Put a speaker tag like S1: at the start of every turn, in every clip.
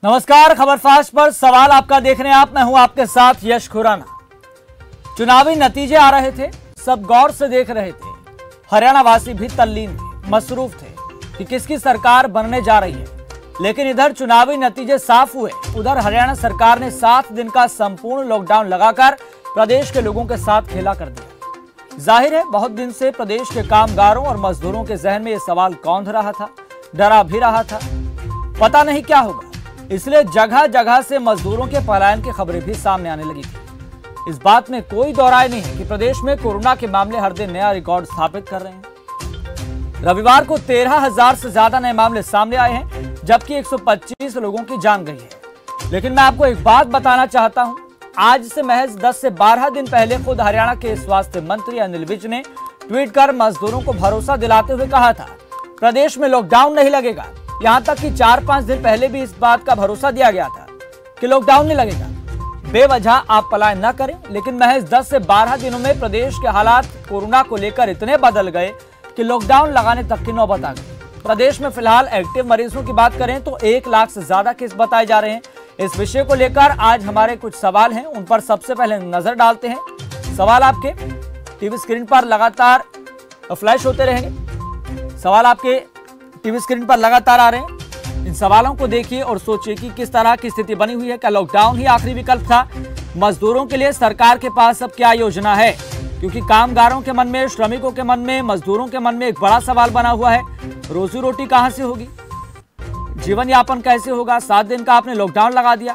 S1: नमस्कार, खबर फास्ट पर सवाल आपका देख रहे हैं आप। मैं हूं आपके साथ यश खुराना। चुनावी नतीजे आ रहे थे, सब गौर से देख रहे थे। हरियाणा वासी भी तल्लीन थे, मसरूफ थे कि किसकी सरकार बनने जा रही है। लेकिन इधर चुनावी नतीजे साफ हुए, उधर हरियाणा सरकार ने 7 दिन का संपूर्ण लॉकडाउन लगाकर प्रदेश के लोगों के साथ खेला कर दिया। जाहिर है, बहुत दिन से प्रदेश के कामगारों और मजदूरों के जहन में यह सवाल कौंध रहा था, डरा भी रहा था, पता नहीं क्या होगा। इसलिए जगह जगह से मजदूरों के पलायन की खबरें भी सामने आने लगी थी। इस बात में कोई दो राय नहीं है कि प्रदेश में कोरोना के मामले हर दिन नया रिकॉर्ड स्थापित कर रहे हैं। रविवार को 13,000 से ज्यादा नए मामले सामने आए हैं, जबकि 125 लोगों की जान गई है। लेकिन मैं आपको एक बात बताना चाहता हूं, आज से महज 10 से 12 दिन पहले खुद हरियाणा के स्वास्थ्य मंत्री अनिल विज ने ट्वीट कर मजदूरों को भरोसा दिलाते हुए कहा था, प्रदेश में लॉकडाउन नहीं लगेगा। यहां तक कि 4-5 दिन पहले भी इस बात का भरोसा दिया गया था कि लॉकडाउन नहीं लगेगा। बेवजह आप पलायन न करें, लेकिन महज 10 से 12 दिनों में प्रदेश के हालात कोरोना को लेकर इतने बदल गए कि लॉकडाउन लगाने तक की नौबत आ गई। प्रदेश में फिलहाल एक्टिव मरीजों की बात करें तो 1 लाख से ज्यादा केस बताए जा रहे हैं। इस विषय को लेकर आज हमारे कुछ सवाल हैं, उन पर सबसे पहले नजर डालते हैं। सवाल आपके टीवी स्क्रीन पर लगातार फ्लैश होते रहेंगे। सवाल आपके टीवी स्क्रीन पर लगातार आ रहे हैं। इन सवालों को देखिए और सोचिए कि किस तरह की स्थिति बनी हुई है। क्या लॉकडाउन ही आखिरी विकल्प था? मजदूरों के लिए सरकार के पास अब क्या योजना है? क्योंकि कामगारों के मन में, श्रमिकों के मन में, मजदूरों के मन में एक बड़ा सवाल बना हुआ है, रोजी रोटी कहां से होगी, जीवन यापन कैसे होगा? 7 दिन का आपने लॉकडाउन लगा दिया।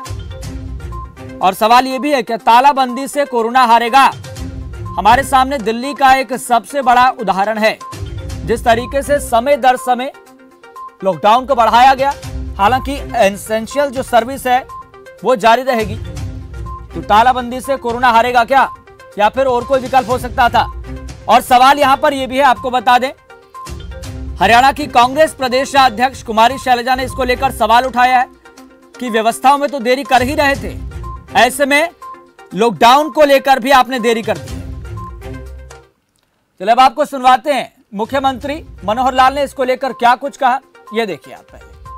S1: और सवाल यह भी है कि तालाबंदी से कोरोना हारेगा? हमारे सामने दिल्ली का एक सबसे बड़ा उदाहरण है। जिस तरीके से समय दर समय लॉकडाउन को बढ़ाया गया, हालांकि एसेंशियल जो सर्विस है वो जारी रहेगी, तो तालाबंदी से कोरोना हारेगा क्या, या फिर और कोई विकल्प हो सकता था? और सवाल यहां पर यह भी है, आपको बता दें, हरियाणा की कांग्रेस प्रदेश अध्यक्ष कुमारी शैलजा ने इसको लेकर सवाल उठाया है कि व्यवस्थाओं में तो देरी कर ही रहे थे, ऐसे में लॉकडाउन को लेकर भी आपने देरी कर दी है। चलिए अब आपको सुनवाते हैं मुख्यमंत्री मनोहर लाल ने इसको लेकर क्या कुछ कहा, ये देखिए आप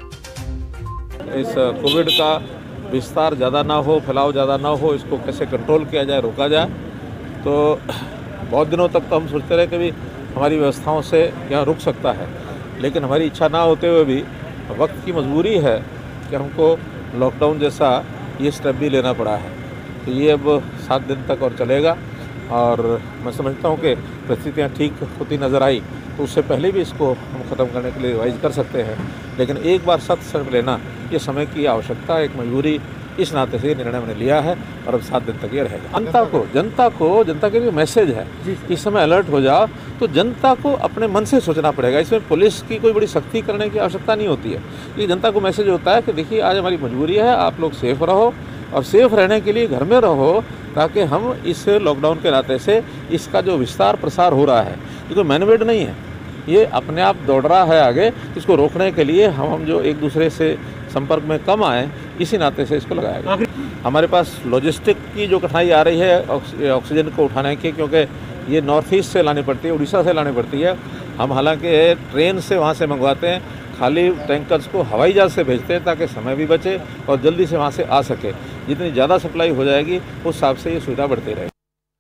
S1: पहले।
S2: इस कोविड का विस्तार ज़्यादा ना हो, फैलाव ज़्यादा ना हो, इसको कैसे कंट्रोल किया जाए, रोका जाए। तो बहुत दिनों तक तो हम सोचते रहे कि भी हमारी व्यवस्थाओं से यहाँ रुक सकता है, लेकिन हमारी इच्छा ना होते हुए भी वक्त की मजबूरी है कि हमको लॉकडाउन जैसा ये स्टेप भी लेना पड़ा है। तो ये अब 7 दिन तक और चलेगा, और मैं समझता हूँ कि परिस्थितियाँ ठीक होती नज़र आई तो उससे पहले भी इसको हम ख़त्म करने के लिए रिवाइज कर सकते हैं। लेकिन एक बार सख्त स्टेप लेना ये समय की आवश्यकता, एक मजबूरी, इस नाते से ये निर्णय मैंने लिया है और अब 7 दिन तक ये रहेगा। जनता के लिए मैसेज है, इस समय अलर्ट हो जाओ, तो जनता को अपने मन से सोचना पड़ेगा। इसमें पुलिस की कोई बड़ी सख्ती करने की आवश्यकता नहीं होती है। ये जनता को मैसेज होता है कि देखिए आज हमारी मजबूरी है, आप लोग सेफ रहो, और सेफ रहने के लिए घर में रहो, ताकि हम इस लॉकडाउन के नाते से इसका जो विस्तार प्रसार हो रहा है, ये कोई मैनमेड नहीं है, ये अपने आप दौड़ रहा है आगे। इसको रोकने के लिए हम जो एक दूसरे से संपर्क में कम आए, इसी नाते से इसको लगाया गया। हमारे पास लॉजिस्टिक की जो कठिनाई आ रही है ऑक्सीजन को उठाने की, क्योंकि ये नॉर्थ ईस्ट से लानी पड़ती है, उड़ीसा से लानी पड़ती है। हम हालांकि ट्रेन से वहाँ से मंगवाते हैं, खाली टैंकर्स को हवाई जहाज़ से भेजते हैं ताकि समय भी बचे और जल्दी से वहाँ से आ सके। जितनी ज़्यादा सप्लाई हो जाएगी उस हिसाब से ये सुविधा बढ़ती रहेगी।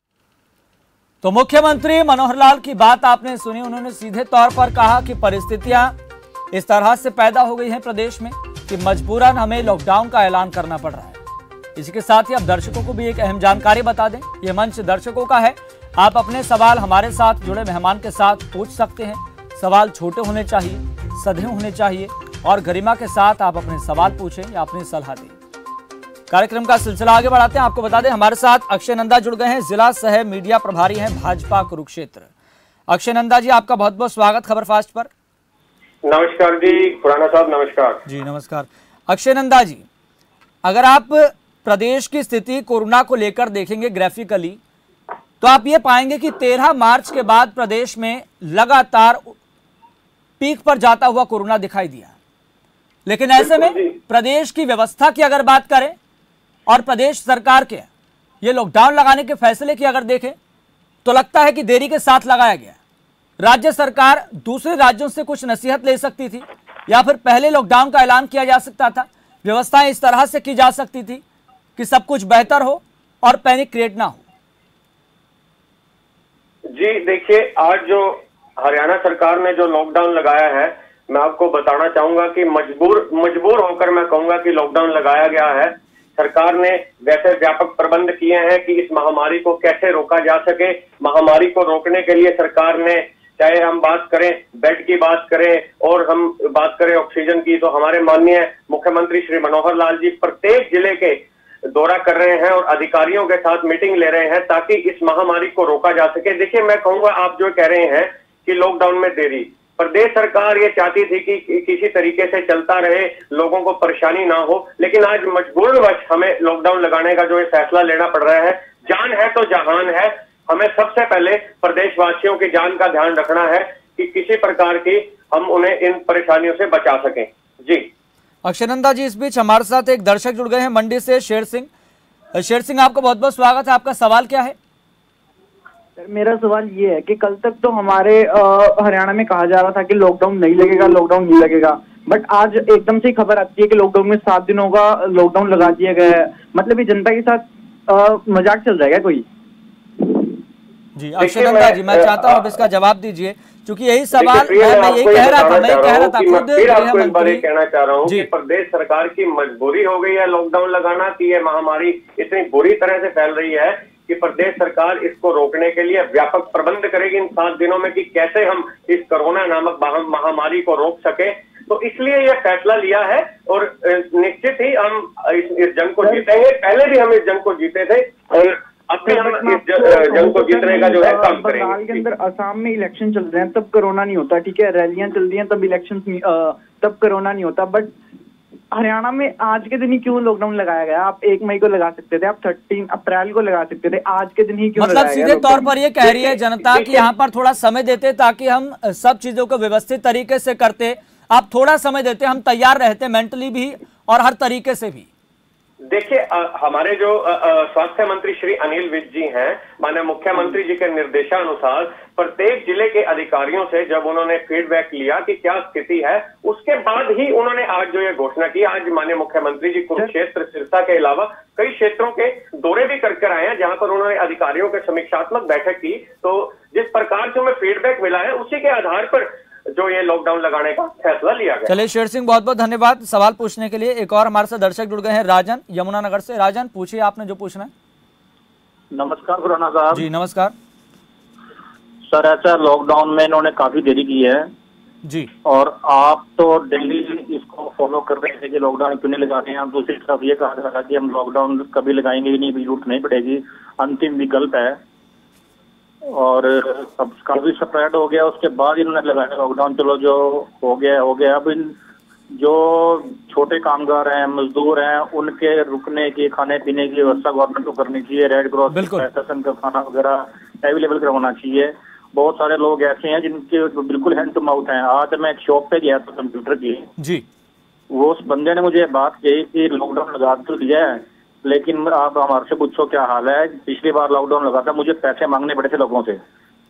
S1: तो मुख्यमंत्री मनोहर लाल की बात आपने सुनी। उन्होंने सीधे तौर पर कहा कि परिस्थितियां इस तरह से पैदा हो गई हैं प्रदेश में कि मजबूरन हमें लॉकडाउन का ऐलान करना पड़ रहा है। इसी के साथ ही अब दर्शकों को भी एक अहम जानकारी बता दें, यह मंच दर्शकों का है। आप अपने सवाल हमारे साथ जुड़े मेहमान के साथ पूछ सकते हैं। सवाल छोटे होने चाहिए, सधे होने चाहिए और गरिमा के साथ आप अपने सवाल पूछें या अपनी सलाह दें। कार्यक्रम का सिलसिला आगे बढ़ाते हैं। आपको बता दें, हमारे साथ अक्षय नंदा जुड़ गए हैं, जिला सह मीडिया प्रभारी हैं भाजपा कुरुक्षेत्र। अक्षय नंदा जी, आपका बहुत बहुत स्वागत खबर फास्ट पर।
S3: नमस्कार जी खुराना साहब, नमस्कार
S1: जी। नमस्कार अक्षय नंदा जी, अगर आप प्रदेश की स्थिति कोरोना को लेकर देखेंगे ग्राफिकली, तो आप ये पाएंगे कि 13 मार्च के बाद प्रदेश में लगातार पीक पर जाता हुआ कोरोना दिखाई दिया। लेकिन ऐसे में प्रदेश की व्यवस्था की अगर बात करें और प्रदेश सरकार के ये लॉकडाउन लगाने के फैसले की अगर देखें, तो लगता है कि देरी के साथ लगाया गया। राज्य सरकार दूसरे राज्यों से कुछ नसीहत ले सकती थी, या फिर पहले लॉकडाउन का ऐलान किया जा सकता था, व्यवस्थाएं इस तरह से की जा सकती थी कि सब कुछ बेहतर हो और पैनिक क्रिएट ना हो।
S3: जी देखिए, आज जो हरियाणा सरकार ने जो लॉकडाउन लगाया है, मैं आपको बताना चाहूंगा कि मजबूर होकर मैं कहूंगा कि लॉकडाउन लगाया गया है। सरकार ने वैसे व्यापक प्रबंध किए हैं कि इस महामारी को कैसे रोका जा सके। महामारी को रोकने के लिए सरकार ने, चाहे हम बात करें बेड की बात करें और हम बात करें ऑक्सीजन की, तो हमारे माननीय मुख्यमंत्री श्री मनोहर लाल जी प्रत्येक जिले के दौरा कर रहे हैं और अधिकारियों के साथ मीटिंग ले रहे हैं ताकि इस महामारी को रोका जा सके। देखिए, मैं कहूंगा, आप जो कह रहे हैं कि लॉकडाउन में देरी, प्रदेश सरकार ये चाहती थी कि किसी तरीके से चलता रहे, लोगों को परेशानी ना हो, लेकिन आज मजबूरवश हमें लॉकडाउन लगाने का जो ये फैसला लेना पड़ रहा है। जान है तो जहान है। हमें सबसे पहले प्रदेशवासियों की जान का ध्यान रखना है कि किसी प्रकार की हम उन्हें इन परेशानियों से बचा सकें। जी
S1: अक्षयनंदा जी, इस बीच हमारे साथ एक दर्शक जुड़ गए हैं मंडी से, शेर सिंह। शेर सिंह, आपका बहुत बहुत स्वागत है। आपका सवाल क्या है?
S4: मेरा सवाल ये है कि कल तक तो हमारे हरियाणा में कहा जा रहा था कि लॉकडाउन नहीं लगेगा, लॉकडाउन नहीं लगेगा, बट आज एकदम से खबर आती है कि लॉकडाउन में 7 दिनों का लॉकडाउन लगा दिया गया है। मतलब ये जनता के साथ मजाक चल जाएगा कोई?
S1: जी अक्षयनंदा जी, मैं चाहता हूं अब इसका जवाब दीजिए, क्योंकि यही सवाल मैं यही कह रहा था, खुद
S3: एक बार कहना चाह रहा हूँ कि प्रदेश सरकार की मजबूरी हो गई है लॉकडाउन लगाना, कि ये महामारी इतनी बुरी तरह से फैल रही है कि प्रदेश सरकार इसको रोकने के लिए व्यापक प्रबंध करेगी इन 7 दिनों में कि कैसे हम इस कोरोना नामक महामारी को रोक सके। तो इसलिए यह फैसला लिया है और निश्चित ही हम इस जंग को जीतेंगे। पहले भी हम इस जंग को जीते थे और अब भी हम इस जंग को जीतने का जो है काम करेंगे।
S4: बंगाल के अंदर, असम में इलेक्शन चल रहे हैं, तब कोरोना नहीं होता, ठीक है, रैलियां चल रही हैं तब इलेक्शन, तब कोरोना नहीं होता, बट हरियाणा में आज के दिन ही क्यों लॉकडाउन लगाया गया? आप 1 मई को लगा सकते थे, आप 13 अप्रैल को लगा सकते थे, आज के दिन ही क्यों?
S1: मतलब सीधे तौर पर ये कह रही है जनता कि यहाँ पर थोड़ा समय देते ताकि हम सब चीजों को व्यवस्थित तरीके से करते। आप थोड़ा समय देते, हम तैयार रहते मेंटली भी और हर तरीके से भी।
S3: देखिए, हमारे जो स्वास्थ्य मंत्री श्री अनिल विज जी हैं, माननीय मुख्यमंत्री जी के निर्देशानुसार प्रत्येक जिले के अधिकारियों से जब उन्होंने फीडबैक लिया कि क्या स्थिति है, उसके बाद ही उन्होंने आज जो ये घोषणा की। आज माननीय मुख्यमंत्री जी कुरुक्षेत्र, सिरसा के अलावा कई क्षेत्रों के दौरे भी कर आए हैं, जहां पर उन्होंने अधिकारियों के समीक्षात्मक बैठक की। तो जिस प्रकार से हमें फीडबैक मिला है, उसी के आधार पर जो ये लॉकडाउन लगाने का फैसला लिया गया।
S1: चलिए शेर सिंह, बहुत बहुत धन्यवाद सवाल पूछने के लिए। एक और हमारे साथ दर्शक जुड़ गए हैं, राजन यमुनानगर से। राजन, पूछिए आपने जो पूछना है।
S5: नमस्कार खुराना साहब।
S1: जी नमस्कार
S5: सर। ऐसा लॉकडाउन में इन्होंने काफी देरी की है
S1: जी, और
S5: आप तो डेली इसको फॉलो कर रहे थे कि लॉकडाउन क्यों नहीं लगा रहे हैं। दूसरी तरफ ये कहा जा रहा था कि हम लॉकडाउन कभी लगाएंगे ही नहीं, जरूरत नहीं पड़ेगी, अंतिम विकल्प है, और अब काफी स्प्रेड हो गया, उसके बाद इन्होंने लगाया लॉकडाउन। चलो जो हो गया। अब इन जो छोटे कामगार हैं, मजदूर हैं, उनके रुकने की, खाने पीने की व्यवस्था गवर्नमेंट को करनी चाहिए। रेड क्रॉस प्रशासन का खाना वगैरह अवेलेबल करवाना चाहिए। बहुत सारे लोग ऐसे हैं जिनके बिल्कुल हैंड टू माउथ हैं। आज मैं एक शॉप पे गया था कंप्यूटर की
S1: जी,
S5: वो उस बंदे ने मुझे बात कही कि लॉकडाउन लगा तो दिया है, लेकिन आप हमारे से पूछो क्या हाल है। पिछली बार लॉकडाउन लगा था, मुझे पैसे मांगने पड़े थे लोगों से।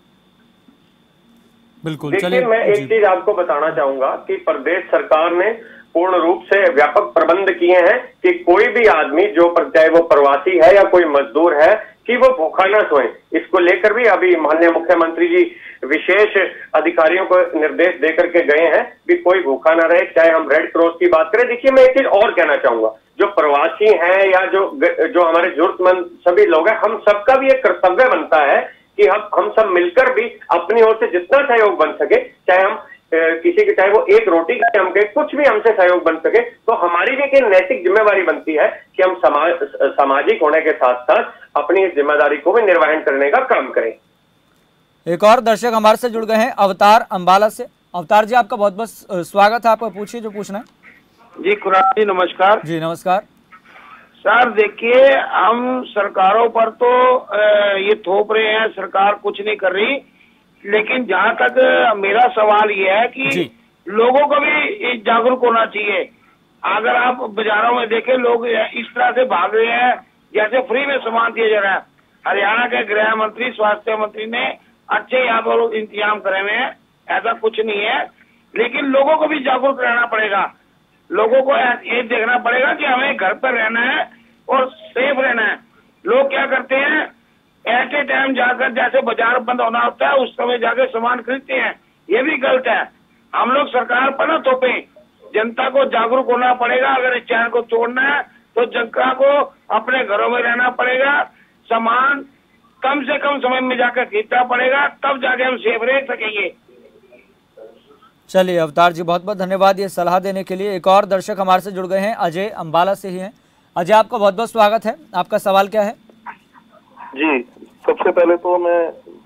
S1: बिल्कुल।
S3: देखिए, मैं एक चीज आपको बताना चाहूंगा कि प्रदेश सरकार ने पूर्ण रूप से व्यापक प्रबंध किए हैं कि कोई भी आदमी, जो चाहे वो प्रवासी है या कोई मजदूर है, कि वो भूखा ना सोए। इसको लेकर भी अभी माननीय मुख्यमंत्री जी विशेष अधिकारियों को निर्देश देकर के गए हैं कि कोई भूखा ना रहे, चाहे हम रेड क्रॉस की बात करें। देखिए, मैं एक चीज और कहना चाहूंगा, जो प्रवासी हैं या जो हमारे जरूरतमंद सभी लोग हैं, हम सबका भी एक कर्तव्य बनता है कि हम सब मिलकर भी अपनी ओर से जितना सहयोग बन सके, चाहे हम किसी के, चाहे वो एक रोटी के हमके कुछ भी हमसे सहयोग बन सके, तो हमारी भी एक नैतिक जिम्मेवारी बनती है कि हम सामाजिक होने के साथ साथ अपनी इस जिम्मेदारी को भी निर्वहन करने का काम करें।
S1: एक और दर्शक हमारे से जुड़ गए हैं, अवतार अंबाला से। अवतार जी, आपका बहुत बहुत स्वागत है, आपका पूछिए जो पूछना है।
S6: जी खुराना जी नमस्कार।
S1: जी नमस्कार
S6: सर। देखिए, हम सरकारों पर तो ये थोप रहे हैं, सरकार कुछ नहीं कर रही, लेकिन जहां तक मेरा सवाल ये है कि लोगों को भी जागरूक होना चाहिए। अगर आप बाजारों में देखें, लोग इस तरह से भाग रहे हैं जैसे फ्री में सामान दिया जा रहा है। हरियाणा के गृह मंत्री, स्वास्थ्य मंत्री ने अच्छे यहाँ पर इंतजाम करे हुए हैं, ऐसा कुछ नहीं है, लेकिन लोगों को भी जागरूक रहना पड़ेगा। लोगों को ये देखना पड़ेगा कि हमें घर पर रहना है और सेफ रहना है। लोग क्या करते हैं, एट ए टाइम जाकर जैसे बाजार बंद होना होता है उस समय जाकर सामान खरीदते हैं, ये भी गलत है। हम लोग सरकार पर ना थोपे, जनता को जागरूक होना पड़ेगा। अगर इस चैन को तोड़ना है तो जनता को अपने घरों में रहना पड़ेगा, सामान कम से कम समय में जाकर खरीदना पड़ेगा, तब जाके हम सेफ रह सकेंगे।
S1: चलिए अवतार जी, बहुत बहुत धन्यवाद ये सलाह देने के लिए। एक और दर्शक हमारे से जुड़ गए हैं, अजय अंबाला से ही हैं। अजय, आपका बहुत बहुत स्वागत है। आपका सवाल क्या है?
S7: जी, सबसे पहले तो मैं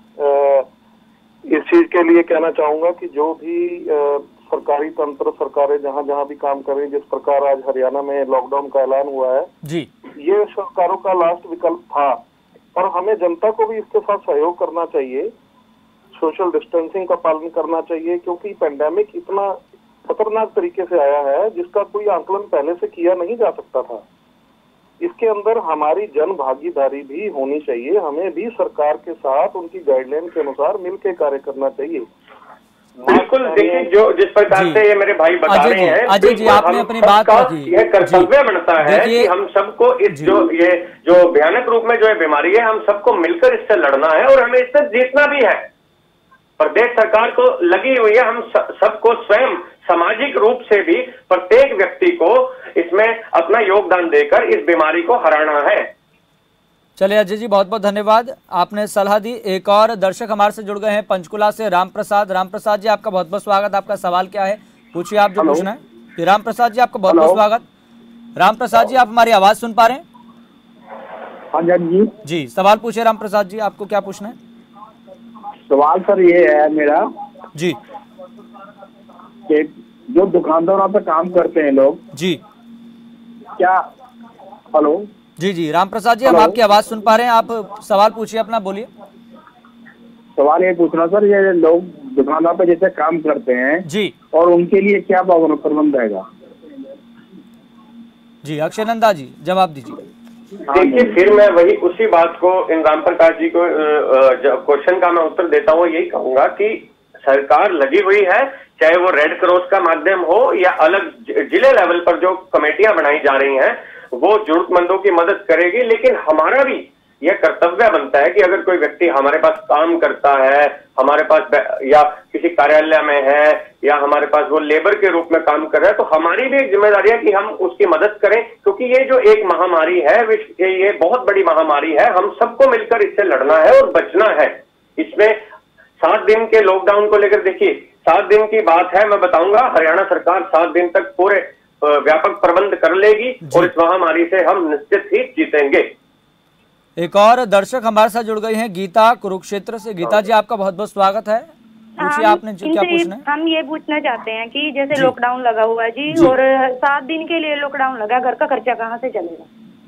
S7: इस चीज के लिए कहना चाहूंगा कि जो भी सरकारी तंत्र, सरकारें जहां जहां भी काम कर रही, जिस प्रकार आज हरियाणा में लॉकडाउन का ऐलान हुआ है
S1: जी,
S7: ये सरकारों का लास्ट विकल्प था और हमें जनता को भी इसके साथ सहयोग करना चाहिए, सोशल डिस्टेंसिंग का पालन करना चाहिए, क्योंकि पेंडेमिक इतना खतरनाक तरीके से आया है जिसका कोई आंकलन पहले से किया नहीं जा सकता था। इसके अंदर हमारी जन भागीदारी भी होनी चाहिए, हमें भी सरकार के साथ उनकी गाइडलाइन के अनुसार मिलकर कार्य करना चाहिए।
S3: बिल्कुल, देखिए जो जिस प्रकार से ये मेरे भाई बता रहे हैं,
S1: अजय जी आपने अपनी बात रखी,
S3: यह कर्तव्य बनता है कि हम सबको इस जो भयानक रूप में जो ये बीमारी है, हम सबको मिलकर इससे लड़ना है और हमें इससे जीतना भी है। प्रदेश सरकार को लगी हुई है, हम सबको स्वयं सामाजिक रूप से भी प्रत्येक व्यक्ति को इसमें अपना योगदान देकर इस बीमारी को हराना है।
S1: चलिए अजय जी, बहुत बहुत धन्यवाद, आपने सलाह दी। एक और दर्शक हमारे से जुड़ गए हैं पंचकुला से, राम प्रसाद। राम प्रसाद जी, आपका बहुत बहुत स्वागत। आपका सवाल क्या है, पूछिए आप जो पूछना है। राम प्रसाद जी, आपका बहुत बहुत स्वागत। राम प्रसाद जी, आप हमारी आवाज सुन पा रहे हैं?
S8: हाँ जी
S1: जी, सवाल पूछिए राम प्रसाद जी, आपको क्या पूछना है?
S8: सवाल सर ये है मेरा
S1: जी
S8: कि जो दुकानदारों पे काम करते हैं लोग
S1: जी,
S8: क्या, हेलो
S1: जी जी राम प्रसाद जी, हम आपकी आवाज सुन पा रहे हैं, आप सवाल पूछिए अपना, बोलिए।
S8: सवाल ये पूछना सर, ये लोग दुकानों पे जैसे काम करते हैं
S1: जी,
S8: और उनके लिए क्या प्रबंध रहेगा?
S1: जी अक्षय नंदा जी, जवाब दीजिए।
S3: देखिए, फिर मैं वही उसी बात को इन राम प्रकाश जी को क्वेश्चन का मैं उत्तर देता हूँ, यही कहूंगा कि सरकार लगी हुई है, चाहे वो रेड क्रॉस का माध्यम हो या अलग जिले लेवल पर जो कमेटियां बनाई जा रही हैं, वो जरूरतमंदों की मदद करेगी। लेकिन हमारा भी यह कर्तव्य बनता है कि अगर कोई व्यक्ति हमारे पास काम करता है, हमारे पास या किसी कार्यालय में है या हमारे पास वो लेबर के रूप में काम कर रहा है, तो हमारी भी एक जिम्मेदारी है कि हम उसकी मदद करें, क्योंकि ये जो एक महामारी है, ये बहुत बड़ी महामारी है, हम सबको मिलकर इससे लड़ना है और बचना है। इसमें 7 दिन के लॉकडाउन को लेकर देखिए, 7 दिन की बात है, मैं बताऊंगा हरियाणा सरकार 7 दिन तक पूरे व्यापक प्रबंध कर लेगी और इस महामारी से हम निश्चित ही जीतेंगे।
S1: एक और दर्शक हमारे साथ जुड़ गई हैं, गीता कुरुक्षेत्र से। गीता जी, आपका बहुत बहुत स्वागत है, पूछिए आपने क्या पूछना है।
S9: हम ये पूछना चाहते हैं कि जैसे लॉकडाउन लगा हुआ है जी, और 7 दिन के लिए लॉकडाउन लगा, घर का खर्चा कहाँ से चलेगा?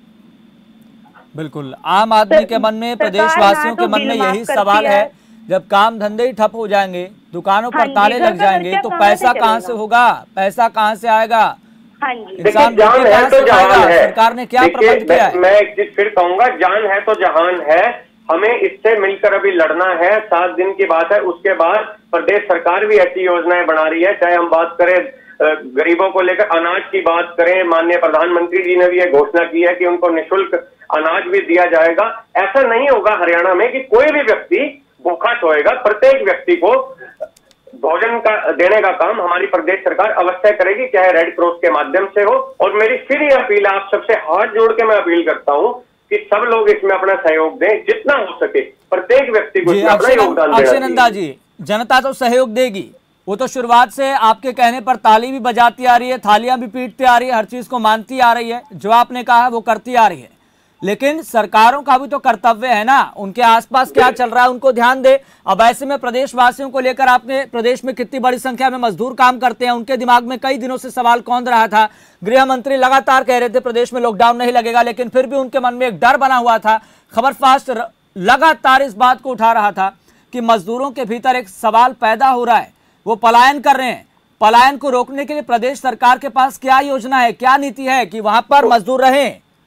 S1: बिल्कुल, आम आदमी के मन में, प्रदेशवासियों के मन में यही सवाल है। जब काम धंधे ही ठप हो जाएंगे, दुकानों पर ताले लग जाएंगे, तो पैसा कहाँ से होगा, पैसा कहाँ से आएगा?
S3: इंसान जान है तो जहान है।
S1: सरकार ने क्या प्रबंध किया है?
S3: मैं एक चीज फिर कहूंगा, जान है तो जहान है, हमें इससे मिलकर अभी लड़ना है। 7 दिन की बात है, उसके बाद प्रदेश सरकार भी ऐसी योजनाएं बना रही है, चाहे हम बात करें गरीबों को लेकर अनाज की बात करें, माननीय प्रधानमंत्री जी ने भी ये घोषणा की है कि उनको निःशुल्क अनाज भी दिया जाएगा। ऐसा नहीं होगा हरियाणा में कि कोई भी व्यक्ति भूखा सोएगा, प्रत्येक व्यक्ति को भोजन का देने का काम हमारी प्रदेश सरकार अवश्य करेगी, चाहे रेड क्रॉस के माध्यम से हो। और मेरी फिर ये अपील, आप सबसे हाथ जोड़ के मैं अपील करता हूं कि सब लोग इसमें अपना सहयोग दें, जितना हो सके प्रत्येक व्यक्ति को अपना योगदान देना।
S1: अक्षय नंदा जी, जनता तो सहयोग देगी, वो तो शुरुआत से आपके कहने पर ताली भी बजाती आ रही है, थालियां भी पीटती आ रही है, हर चीज को मानती आ रही है, जो आपने कहा वो करती आ रही है। लेकिन सरकारों का भी तो कर्तव्य है ना, उनके आसपास क्या चल रहा है उनको ध्यान दे। अब ऐसे में प्रदेशवासियों को लेकर, आपने प्रदेश में कितनी बड़ी संख्या में मजदूर काम करते हैं, उनके दिमाग में कई दिनों से सवाल कौंध रहा था। गृह मंत्री लगातार कह रहे थे प्रदेश में लॉकडाउन नहीं लगेगा, लेकिन फिर भी उनके मन में एक डर बना हुआ था। खबर फास्ट लगातार इस बात को उठा रहा था कि मजदूरों के भीतर एक सवाल पैदा हो रहा है, वो पलायन कर रहे हैं। पलायन को रोकने के लिए प्रदेश सरकार के पास क्या योजना है, क्या नीति है कि वहां पर मजदूर रहें?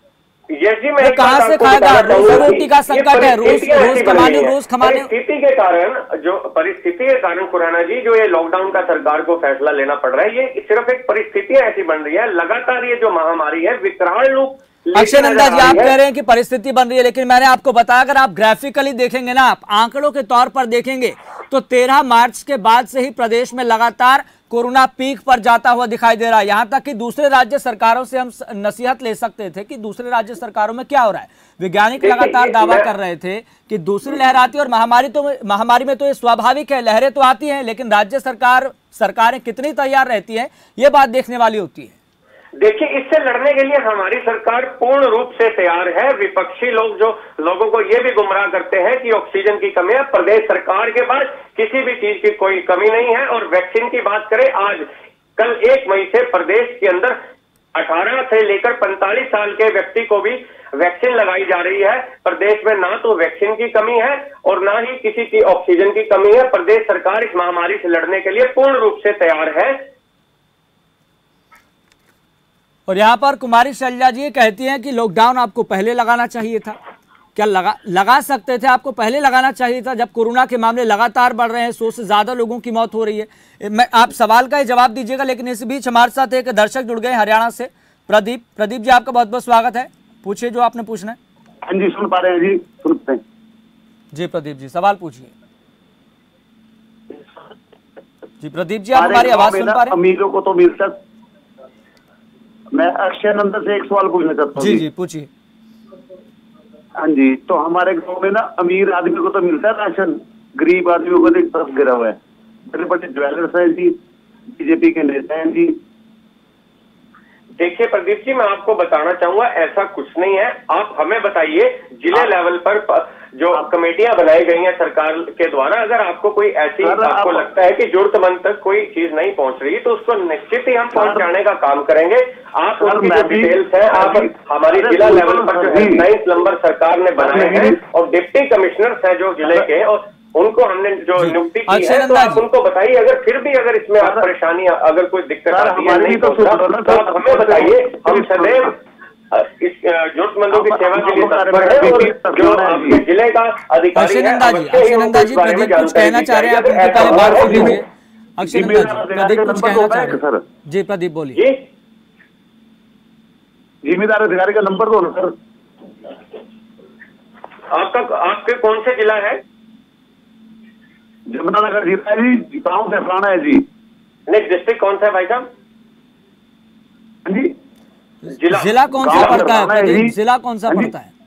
S3: यस जी, मैं
S1: कहाँ से खाएगा? रोजी रोटी का संकट है, रोज कमाने
S3: परिस्थिति के कारण खुराना जी, जो ये लॉकडाउन का सरकार को फैसला लेना पड़ रहा है, ये सिर्फ एक परिस्थितियां ऐसी बन रही है। लगातार ये जो महामारी है विकराल रूप।
S1: अक्षय नंदा जी, आप कह रहे हैं कि परिस्थिति बन रही है, लेकिन मैंने आपको बताया अगर आप ग्राफिकली देखेंगे ना, आप आंकड़ों के तौर पर देखेंगे तो 13 मार्च के बाद से ही प्रदेश में लगातार कोरोना पीक पर जाता हुआ दिखाई दे रहा है। यहां तक कि दूसरे राज्य सरकारों से हम नसीहत ले सकते थे कि दूसरे राज्य सरकारों में क्या हो रहा है। वैज्ञानिक लगातार दावा कर रहे थे कि दूसरी लहर आती है, और महामारी में तो ये स्वाभाविक है, लहरें तो आती हैं, लेकिन राज्य सरकारें कितनी तैयार रहती है, ये बात देखने वाली होती है।
S3: देखिए, इससे लड़ने के लिए हमारी सरकार पूर्ण रूप से तैयार है। विपक्षी लोग जो लोगों को ये भी गुमराह करते हैं कि ऑक्सीजन की कमी है, प्रदेश सरकार के पास किसी भी चीज की कोई कमी नहीं है। और वैक्सीन की बात करें, आज कल 1 मई से प्रदेश के अंदर 18 से लेकर 45 साल के व्यक्ति को भी वैक्सीन लगाई जा रही है। प्रदेश में ना तो वैक्सीन की कमी है और ना ही किसी की ऑक्सीजन की कमी है। प्रदेश सरकार इस महामारी से लड़ने के लिए पूर्ण रूप से तैयार है।
S1: और यहाँ पर कुमारी शैलजा जी कहती हैं कि लॉकडाउन आपको पहले लगाना चाहिए था। क्या लगा सकते थे? आपको पहले लगाना चाहिए था, जब कोरोना के मामले लगातार बढ़ रहे हैं, 100 से ज्यादा लोगों की मौत हो रही है। आप सवाल का ही जवाब दीजिएगा, लेकिन इस बीच हमारे साथ एक दर्शक जुड़ गए हरियाणा से, प्रदीप जी, आपका बहुत बहुत स्वागत है। पूछिए जो आपने पूछना है।
S8: हाँ जी, सुन पा रहे हैं जी, सुनते हैं
S1: जी। प्रदीप जी, सवाल पूछिए जी। प्रदीप जी, आप हमारी आवाज सुन पा रहे हैं?
S8: अमीरों को तो मिलता। मैं अक्षय नंदा से एक सवाल पूछना चाहता हूँ।
S1: जी जी, पूछिए।
S8: हाँ जी, तो हमारे गांव में ना अमीर आदमी को तो मिलता है राशन, गरीब आदमियों को तो एक तरफ गिरा हुआ है। बड़े बड़े ज्वेलर्स हैं जी, बीजेपी के नेता हैं जी।
S3: देखिए प्रदीप जी, मैं आपको बताना चाहूंगा ऐसा कुछ नहीं है। आप हमें बताइए जिले लेवल पर जो कमेटियां बनाई गई हैं सरकार के द्वारा, अगर आपको कोई ऐसी आपको लगता है कि जरूरतमंद तक कोई चीज नहीं पहुंच रही, तो उसको निश्चित ही हम पहुंचाने का काम करेंगे। आप उसकी जो डिटेल्स है, आप हमारी जिला लेवल पर जो हेल्पलाइन नंबर सरकार ने बनाए हैं और डिप्टी कमिश्नर्स हैं जो जिले के, और उनको हमने जो नियुक्ति की है, तो आप उनको बताइए। अगर फिर भी अगर इसमें आप परेशानी, अगर कोई दिक्कत आती है नहीं तो आप हमें बताइए। हम सदैव इस जरूरतमंदों की सेवा के लिए तत्पर है। और जो आपके जिले का अधिकारी है,
S1: अक्षय नंदा जी, प्रदीप कुछ कहना चाह रहे हैं, आप उनकी पहले बात सुन लीजिए। अक्षय नंदा जी, प्रदीप कुछ कहना चाह रहे हैं जी। प्रदीप बोलिए।
S8: जिम्मेदार अधिकारी का नंबर दो ना सर।
S3: आपके कौन से जिला है?
S8: जमुनानगर जिला है जी, गाँव से फलाना है जी।
S3: नेक्स्ट डिस्ट्रिक्ट कौन सा है भाई साहब?
S8: जी,
S1: जिला कौन सा पड़ता है? जिला कौन सा पड़ता है?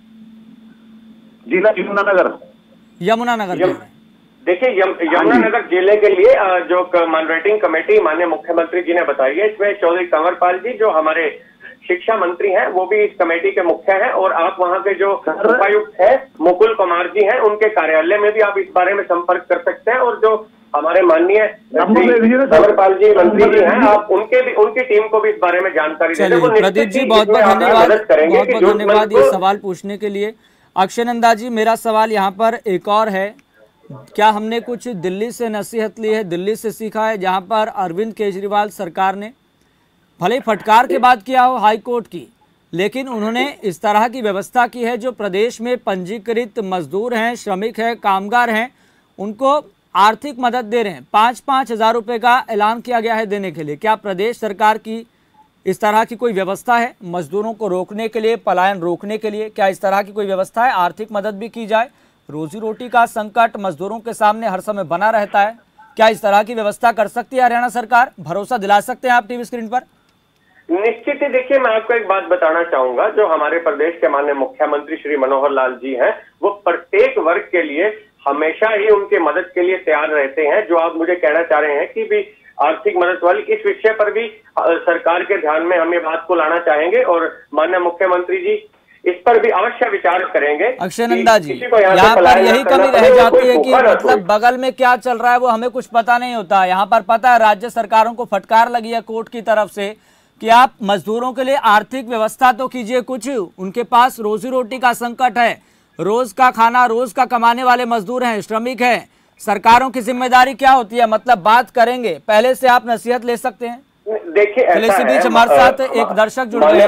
S8: जिला यमुनानगर।
S1: यमुनानगर।
S3: देखिए, यमुनानगर जिले के लिए जो मॉनिटरिंग कमेटी माननीय मुख्यमंत्री जी ने बताई है, इसमें चौधरी कंवरपाल जी जो हमारे शिक्षा मंत्री हैं, वो भी इस कमेटी के मुख्य हैं। और आप वहां के जो उपायुक्त हैं मुकुल कुमार जी हैं, उनके कार्यालय में भी आप इस बारे में संपर्क कर सकते हैं। और जो हमारे माननीय कंवरपाल जी मंत्री जी हैं, आप उनकी टीम को भी इस बारे में जानकारी दें।
S1: प्रदीप जी, बहुत बहुत धन्यवाद ये सवाल पूछने के लिए। अक्षय नंदा जी, मेरा सवाल यहाँ पर एक और है, क्या हमने कुछ दिल्ली से नसीहत ली है, दिल्ली से सीखा है, जहाँ पर अरविंद केजरीवाल सरकार ने भले फटकार के बाद किया हो हाई कोर्ट की, लेकिन उन्होंने इस तरह की व्यवस्था की है जो प्रदेश में पंजीकृत मजदूर हैं, श्रमिक हैं, कामगार हैं, उनको आर्थिक मदद दे रहे हैं। 5-5 हज़ार रुपये का ऐलान किया गया है देने के लिए। क्या प्रदेश सरकार की इस तरह की कोई व्यवस्था है मजदूरों को रोकने के लिए, पलायन रोकने के लिए? क्या इस तरह की कोई व्यवस्था है? आर्थिक मदद भी की जाए, रोजी रोटी का संकट मजदूरों के सामने हर समय बना रहता है, क्या इस तरह की व्यवस्था कर सकती है हरियाणा सरकार? भरोसा दिला सकते हैं आप टीवी स्क्रीन पर?
S3: निश्चित ही। देखिए, मैं आपको एक बात बताना चाहूंगा, जो हमारे प्रदेश के माननीय मुख्यमंत्री श्री मनोहर लाल जी हैं, वो प्रत्येक वर्ग के लिए हमेशा ही उनके मदद के लिए तैयार रहते हैं। जो आप मुझे कहना चाह रहे हैं कि भी आर्थिक मदद वाली, इस विषय पर भी सरकार के ध्यान में हम ये बात को लाना चाहेंगे और माननीय मुख्यमंत्री जी इस पर भी अवश्य विचार करेंगे।
S1: अक्षय नंदा जी, यहाँ पर यही कमी रह जाती है कि मतलब बगल में क्या चल रहा है वो हमें कुछ पता नहीं होता। यहाँ पर पता है राज्य सरकारों को फटकार लगी है कोर्ट की तरफ से कि आप मजदूरों के लिए आर्थिक व्यवस्था तो कीजिए कुछ, उनके पास रोजी रोटी का संकट है, रोज का खाना रोज का कमाने वाले मजदूर हैं, श्रमिक हैं। सरकारों की जिम्मेदारी क्या होती है? मतलब बात करेंगे, पहले से आप नसीहत ले सकते हैं।
S3: देखिए,
S1: इसी बीच हमारे साथ एक दर्शक जुड़ गए हैं।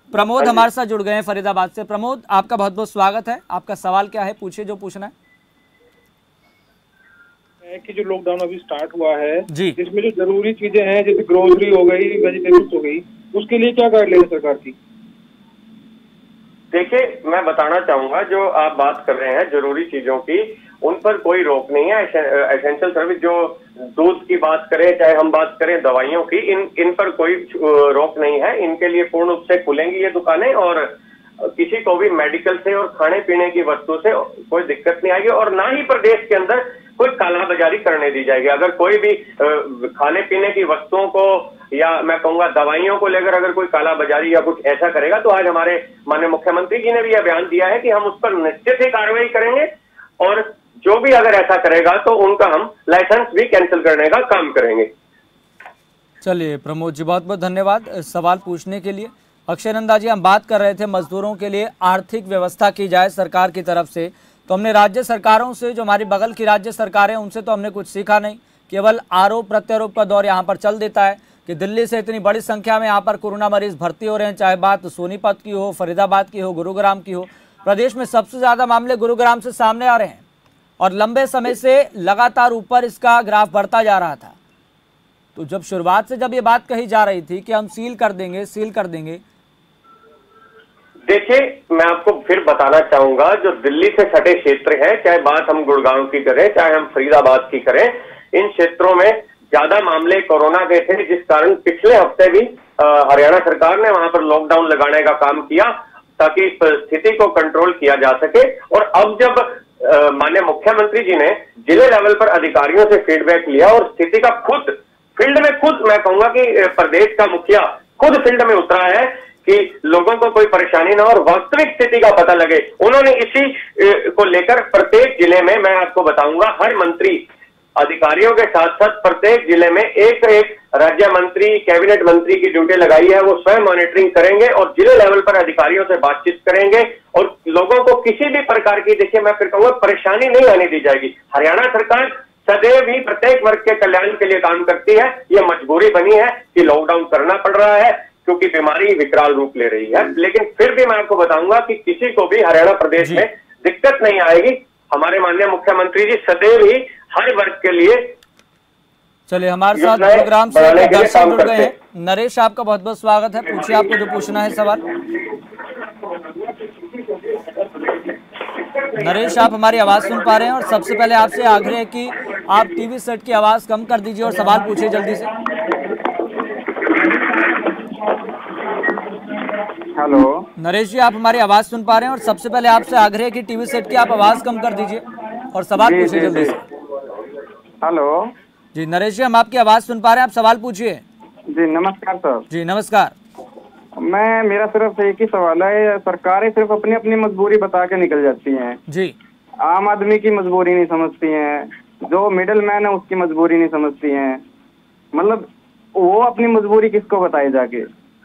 S1: प्रमोद हमारे साथ जुड़ गए हैं फरीदाबाद से। प्रमोद, आपका बहुत बहुत स्वागत है। आपका सवाल क्या है, पूछिए जो पूछना है।
S10: कि जो लॉकडाउन अभी स्टार्ट हुआ है
S1: जी,
S10: इसमें जो जरूरी चीजें हैं जैसे ग्रोसरी हो गई, वेजिटेबल्स हो गई, उसके लिए क्या गाइडलाइन है सरकार की?
S3: देखिए, मैं बताना चाहूंगा, जो आप बात कर रहे हैं जरूरी चीजों की, उन पर कोई रोक नहीं है। एसेंशियल सर्विस, जो दूध की बात करें, चाहे हम बात करें दवाइयों की, इन पर कोई रोक नहीं है। इनके लिए पूर्ण रूप से खुलेंगी ये दुकानें और किसी को भी मेडिकल से और खाने पीने की वस्तु से कोई दिक्कत नहीं आएगी और ना ही प्रदेश के अंदर कोई कालाबाजारी करने दी जाएगी। अगर कोई भी खाने पीने की वस्तुओं को या मैं कहूंगा दवाइयों को लेकर अगर कोई कालाबाजारी या कुछ ऐसा करेगा तो आज हमारे माननीय मुख्यमंत्री जी ने भी यह बयान दिया है कि हम उस पर निश्चित ही कार्रवाई करेंगे और जो भी अगर ऐसा करेगा तो उनका हम लाइसेंस भी कैंसिल करने का काम करेंगे।
S1: चलिए प्रमोद जी, बहुत बहुत धन्यवाद सवाल पूछने के लिए। अक्षय नंदा जी, हम बात कर रहे थे मजदूरों के लिए आर्थिक व्यवस्था की जाए सरकार की तरफ से, तो हमने राज्य सरकारों से, जो हमारी बगल की राज्य सरकारें, उनसे तो हमने कुछ सीखा नहीं। केवल आरोप प्रत्यारोप का दौर यहाँ पर चल देता है कि दिल्ली से इतनी बड़ी संख्या में यहाँ पर कोरोना मरीज भर्ती हो रहे हैं, चाहे बात सोनीपत की हो, फरीदाबाद की हो, गुरुग्राम की हो। प्रदेश में सबसे ज़्यादा मामले गुरुग्राम से सामने आ रहे हैं और लंबे समय से लगातार ऊपर इसका ग्राफ बढ़ता जा रहा था। तो जब शुरुआत से जब ये बात कही जा रही थी कि हम सील कर देंगे,
S3: देखिए, मैं आपको फिर बताना चाहूंगा, जो दिल्ली से सटे क्षेत्र हैं, चाहे बात हम गुड़गांव की करें, चाहे हम फरीदाबाद की करें, इन क्षेत्रों में ज्यादा मामले कोरोना के थे, जिस कारण पिछले हफ्ते भी हरियाणा सरकार ने वहां पर लॉकडाउन लगाने का काम किया ताकि स्थिति को कंट्रोल किया जा सके। और अब जब माननीय मुख्यमंत्री जी ने जिले लेवल पर अधिकारियों से फीडबैक लिया और स्थिति का खुद फील्ड में, खुद मैं कहूंगा कि प्रदेश का मुखिया खुद फील्ड में उतरा है कि लोगों को कोई परेशानी ना हो और वास्तविक स्थिति का पता लगे, उन्होंने इसी को लेकर प्रत्येक जिले में, मैं आपको बताऊंगा, हर मंत्री अधिकारियों के साथ साथ प्रत्येक जिले में एक राज्य मंत्री, कैबिनेट मंत्री की ड्यूटी लगाई है। वो स्वयं मॉनिटरिंग करेंगे और जिले लेवल पर अधिकारियों से बातचीत करेंगे और लोगों को किसी भी प्रकार की, देखिए मैं फिर कहूंगा, परेशानी नहीं आने दी जाएगी। हरियाणा सरकार सदैव ही प्रत्येक वर्ग के कल्याण के लिए काम करती है। ये मजबूरी बनी है कि लॉकडाउन करना पड़ रहा है क्योंकि बीमारी विकराल रूप ले रही है, लेकिन फिर भी मैं आपको बताऊंगा कि किसी को भी हरियाणा प्रदेश में दिक्कत नहीं आएगी। हमारे माननीय मुख्यमंत्री जी सदैव ही हर वर्ग के लिए।
S1: चलिए, हमारे साथ प्रोग्राम से दर्शक जुड़ गए हैं। नरेश, आपका बहुत बहुत स्वागत है। पूछिए आपको जो पूछना है सवाल। नरेश, आप हमारी आवाज सुन पा रहे हैं? और सबसे पहले आपसे आग्रह है कि आप टीवी सेट की आवाज कम कर दीजिए और सवाल पूछिए जल्दी से।
S11: हेलो
S1: नरेश जी, आप हमारी आवाज सुन पा रहे हैं? और सबसे पहले आपसे आग्रह है कि टीवी सेट की आप आवाज कम कर दीजिए और सवाल पूछिए जल्दी से।
S11: हेलो
S1: जी नरेश जी, हम आपकी आवाज सुन पा रहे हैं, आप सवाल पूछिए।
S11: जी नमस्कार सर।
S1: जी नमस्कार।
S11: मेरा सिर्फ एक ही सवाल है, सरकारें सिर्फ अपनी अपनी मजबूरी बता के निकल जाती हैं
S1: जी,
S11: आम आदमी की मजबूरी नहीं समझती हैं, जो मिडिल मैन है उसकी मजबूरी नहीं समझती हैं। मतलब वो अपनी मजबूरी किसको बताए जाके?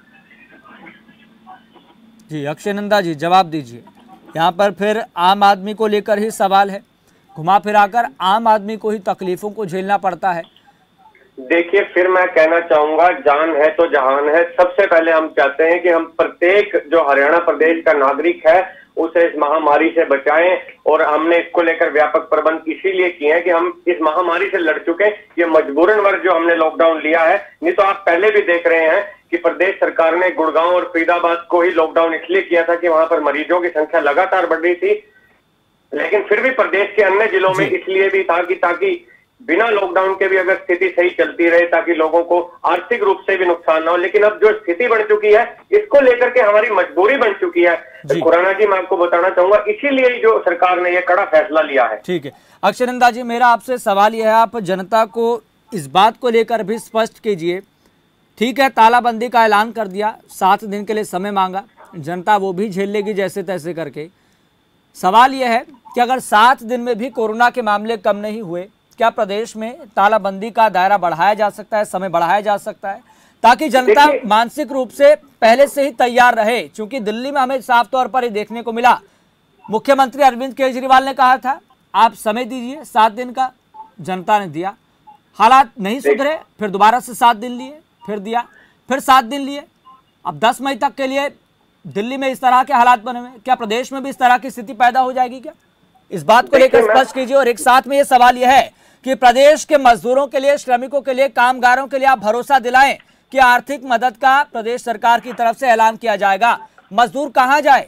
S1: जी अक्षय नंदा जी, जवाब दीजिए। यहाँ पर फिर आम आदमी को लेकर ही सवाल है, घुमा फिराकर आम आदमी को ही तकलीफों को झेलना पड़ता है।
S3: देखिए, फिर मैं कहना चाहूंगा, जान है तो जहान है। सबसे पहले हम चाहते हैं कि हम प्रत्येक जो हरियाणा प्रदेश का नागरिक है उसे इस महामारी से बचाएं और हमने इसको लेकर व्यापक प्रबंध इसीलिए किए हैं कि हम इस महामारी से लड़ चुके। ये मजबूरन वर्ग जो हमने लॉकडाउन लिया है, नहीं तो आप पहले भी देख रहे हैं कि प्रदेश सरकार ने गुड़गांव और फरीदाबाद को ही लॉकडाउन इसलिए किया था कि वहां पर मरीजों की संख्या लगातार बढ़ रही थी, लेकिन फिर भी प्रदेश के अन्य जिलों में इसलिए भी था कि ताकि बिना लॉकडाउन के भी अगर स्थिति सही चलती रहे, ताकि लोगों को आर्थिक रूप से भी नुकसान ना हो। लेकिन अब जो स्थिति बन चुकी है, इसको लेकर के हमारी मजबूरी बन चुकी है। खुराना जी, मैं आपको बताना चाहूंगा, इसीलिए जो सरकार ने यह कड़ा फैसला लिया है।
S1: ठीक है अक्षय नंदा जी, मेरा आपसे सवाल यह है, आप जनता को इस बात को लेकर भी स्पष्ट कीजिए। ठीक है, तालाबंदी का ऐलान कर दिया, 7 दिन के लिए समय मांगा, जनता वो भी झेल लेगी जैसे तैसे करके। सवाल यह है कि अगर 7 दिन में भी कोरोना के मामले कम नहीं हुए, क्या प्रदेश में तालाबंदी का दायरा बढ़ाया जा सकता है, समय बढ़ाया जा सकता है, ताकि जनता मानसिक रूप से पहले से ही तैयार रहे? क्योंकि दिल्ली में हमें साफ तौर पर ये देखने को मिला, मुख्यमंत्री अरविंद केजरीवाल ने कहा था आप समय दीजिए 7 दिन का, जनता ने दिया, हालात नहीं सुधरे, फिर दोबारा से 7 दिन लिए, फिर दिया, फिर 7 दिन लिए, अब 10 मई तक के लिए दिल्ली में इस तरह के हालात बने हुए हैं, क्या प्रदेश में भी इस तरह की स्थिति पैदा हो जाएगी क्या? इस बात को लेकर स्पष्ट कीजिए। और एक साथ में ये सवाल यह है कि प्रदेश के मजदूरों के लिए, श्रमिकों के लिए, कामगारों के लिए आप भरोसा दिलाएं कि आर्थिक मदद का प्रदेश सरकार की तरफ से ऐलान किया जाएगा। मजदूर कहां जाए?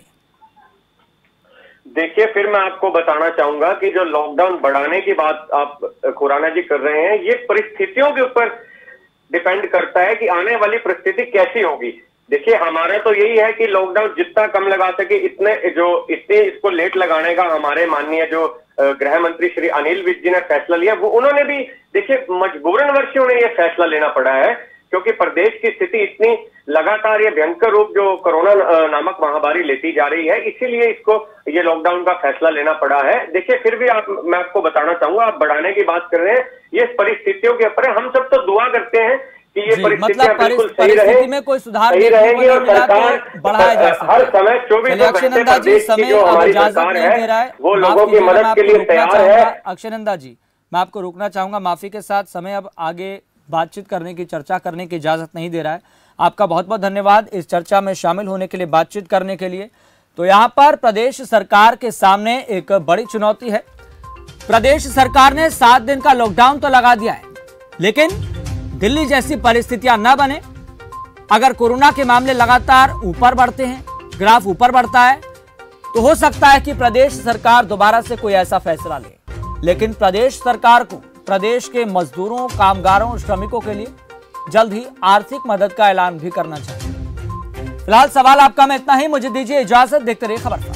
S3: देखिए, फिर मैं आपको बताना चाहूंगा कि जो लॉकडाउन बढ़ाने की बात आप खुराना जी कर रहे हैं, ये परिस्थितियों के ऊपर डिपेंड करता है कि आने वाली परिस्थिति कैसी होगी। देखिए, हमारा तो यही है कि लॉकडाउन जितना कम लगा सके इतने इसको लेट लगाने का हमारे माननीय जो गृह मंत्री श्री अनिल विज जी ने फैसला लिया, वो उन्होंने भी देखिए मजबूरन वर्ष उन्हें यह फैसला लेना पड़ा है, क्योंकि प्रदेश की स्थिति इतनी लगातार ये भयंकर रूप जो कोरोना नामक महामारी लेती जा रही है, इसीलिए इसको ये लॉकडाउन का फैसला लेना पड़ा है। देखिए, फिर भी मैं आपको बताना चाहूंगा, आप बढ़ाने की बात कर रहे हैं, ये परिस्थितियों के ऊपर हम सब तो दुआ करते हैं कि ये परिस्थितियां बिल्कुल सही रहे,
S1: में कोई सुधार
S3: सही रहेगी और सरकार
S1: बढ़ाया जा सकता है।
S3: हर समय 24 घंटे प्रदेश की जो हमारी सरकार है वो लोगों की मदद के लिए तैयार है।
S1: अक्षय नंदा जी, मैं आपको रोकना चाहूंगा, माफी के साथ। समय अब आगे बातचीत करने की, चर्चा करने की इजाजत नहीं दे रहा है। आपका बहुत बहुत धन्यवाद इस चर्चा में शामिल होने के लिए, बातचीत करने के लिए। तो यहाँ पर प्रदेश सरकार के सामने एक बड़ी चुनौती है। प्रदेश सरकार ने 7 दिन का लॉकडाउन तो लगा दिया है, लेकिन दिल्ली जैसी परिस्थितियां न बने। अगर कोरोना के मामले लगातार ऊपर बढ़ते हैं, ग्राफ ऊपर बढ़ता है, तो हो सकता है कि प्रदेश सरकार दोबारा से कोई ऐसा फैसला ले। लेकिन प्रदेश सरकार को प्रदेश के मजदूरों, कामगारों और श्रमिकों के लिए जल्द ही आर्थिक मदद का ऐलान भी करना चाहिए। फिलहाल सवाल आपका मैं इतना ही, मुझे दीजिए इजाजत। देखते रहिए खबरदार।